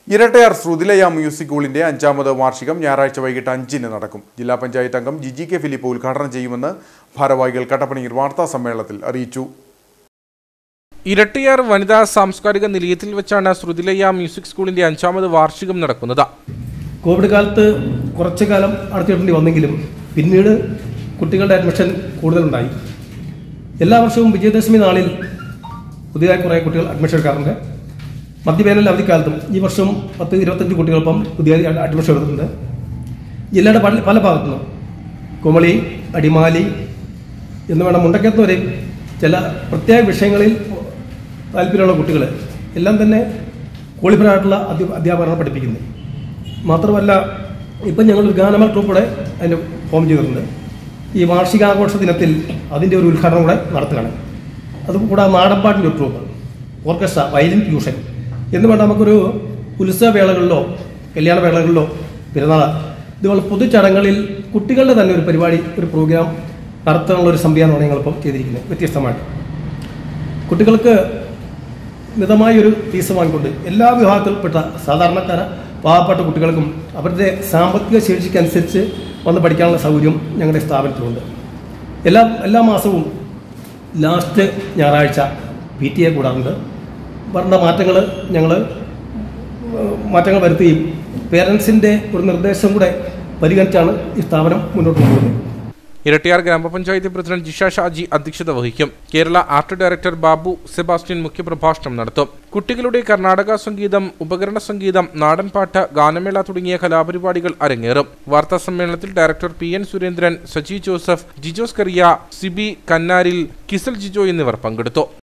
Irattayar Sruthilaya music സ്കൂളിന്റെ 5ാമത് വാർഷികം ഞായറാഴ്ച വൈകിട്ട് 5-ന് നടക്കും. ജില്ലാ പഞ്ചായത്ത് അംഗം ജിജി കെ ഫിലിപ്പ് ഉദ്ഘാടനം ചെയ്യുമെന്ന് ഭാരവാഹികൾ കട്ടപ്പനയിൽ വാർത്താ സമ്മേളനത്തിൽ അറിയിച്ചു. ഇരട്ടയാർ വനിതാ സാംസ്കാരിക നിലയത്തിൽ വെച്ചാണ് ശ്രുതിലയ മ്യൂസിക് സ്കൂളിന്റെ 5ാമത് വാർഷികം നടക്കുന്നത്. കോവിഡ് കാലത്ത് കുറച്ചു കാലം അടച്ചിടേണ്ടി വന്നെങ്കിലും പിന്നീട് കുട്ടികളുടെ അഡ്മിഷൻ കൂടുതലുണ്ടായി. എല്ലാ വർഷവും വിജയദശമി നാളിൽ പുതിയതായി കുറേ കുട്ടികൾ അഡ്മിഷൻ എടുക്കാറുണ്ട്. മധ്യവേനൽ അവധിക്കാലത്തും ഈ വർഷം 10-25 കുട്ടികൾക്കും പുതിയ അഡ്മിഷൻ എടുത്തിട്ടുണ്ട്. ജില്ലയുടെ പല ഭാഗത്തുനിന്നും കുമളി, അടിമാലി എന്ന് വേണം മുണ്ടക്കത്ത് വരെ ചില പ്രത്യേക വിഷയങ്ങളിൽ താല്പര്യമുള്ള കുട്ടികൾ എല്ലാം തന്നെ ക്വാളിഫൈഡ് ആയിട്ടുള്ള അധ്യാപകരാണ് പഠിപ്പിക്കുന്നത്. മാത്രമല്ല ഇപ്പം ഞങ്ങളൊരു ഗാനമേള ട്രൂപ്പ് കൂടെ അതിന് ഫോം ചെയ്തിട്ടുണ്ട്. ഈ വാർഷികാഘോഷ ദിനത്തിൽ അതിൻ്റെ ഒരു ഉദ്ഘാടനം കൂടെ നടത്തുകയാണ്. അതുകൂടാതെ നാടൻപാട്ടിൻ്റെ ഒരു ട്രൂപ്പ്, ഓർക്കസ്ട്ര, വയലിൻ ഫ്യൂഷൻ എന്ന് വേണ്ട നമുക്കൊരു ഉത്സവവേളകളിലോ കല്യാണവേളകളിലോ പിറന്നാൾ ഇതുപോലെ പൊതുചടങ്ങളിൽ കുട്ടികളുടെ തന്നെ ഒരു പരിപാടി, ഒരു പ്രോഗ്രാം നടത്താനുള്ള ഒരു സംവിധാനമാണ് ഞങ്ങളിപ്പം ചെയ്തിരിക്കുന്നത്. വ്യത്യസ്തമായിട്ട് കുട്ടികൾക്ക് മിതമായൊരു ഫീസ് വാങ്ങിക്കൊണ്ട് എല്ലാ വിഭാഗത്തിൽപ്പെട്ട സാധാരണക്കാര പാവപ്പെട്ട കുട്ടികൾക്കും അവരുടെ സാമ്പത്തിക ശേഷിക്കനുസരിച്ച് വന്ന് പഠിക്കാനുള്ള സൗകര്യം ഞങ്ങളുടെ സ്ഥാപനത്തിലുണ്ട്. എല്ലാ മാസവും ലാസ്റ്റ് ഞായറാഴ്ച PTA കൂടാറുണ്ട്. പറഞ്ഞ മാറ്റങ്ങൾ വരുത്തുകയും പേരൻസിൻ്റെ ഒരു നിർദ്ദേശം കൂടെ പരിഗണിച്ചാണ് ഈ സ്ഥാപനം മുന്നോട്ട് കൊണ്ടുപോകുന്നത്. ഇരട്ടയാർ ഗ്രാമപഞ്ചായത്ത് പ്രസിഡന്റ് ജിഷ ഷാജി അധ്യക്ഷത വഹിക്കും. കേരള ആർട്ട് ഡയറക്ടർ ബാബു സെബാസ്റ്റ്യൻ മുഖ്യപ്രഭാഷണം നടത്തും. കുട്ടികളുടെ കർണാടക സംഗീതം, ഉപകരണ സംഗീതം, നാടൻപാട്ട്, ഗാനമേള തുടങ്ങിയ കലാപരിപാടികൾ അരങ്ങേറും. വാർത്താ സമ്മേളനത്തിൽ ഡയറക്ടർ PN സുരേന്ദ്രൻ, സജി ജോസഫ്, ജിജോസ് കറിയ, സിബി കന്നാരിൽ, കിസൽ ജിജോ എന്നിവർ പങ്കെടുത്തു.